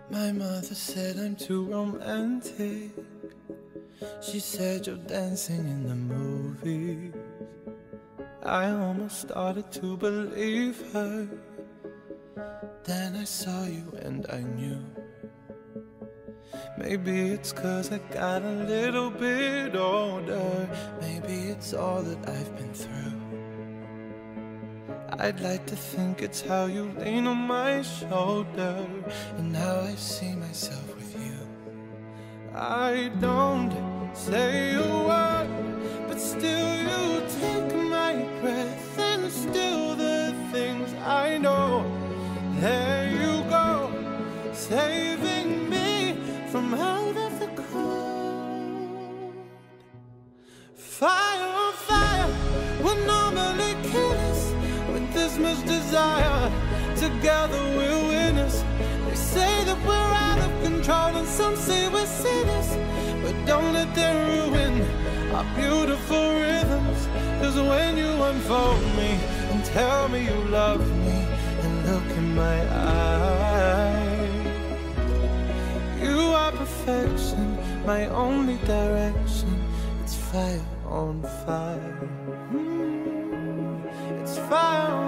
My mother said I'm too romantic. She said you're dancing in the movies. I almost started to believe her. Then I saw you and I knew. Maybe it's 'cause I got a little bit older. Maybe it's all that I've been through. I'd like to think it's how you lean on my shoulder, and how I see myself with you. I don't say a word, but still you take my breath, and still the things I know. There you go, saving me from out of the cold. Fire on fire would normally kill us. With this much desire, together we're winners. They say that we're out of control, and some say we're sinners. But don't let them ruin our beautiful rhythms. 'Cause when you unfold me and tell me you love me, and look in my eyes, you are perfection, my only direction. It's fire on fire. It's fire on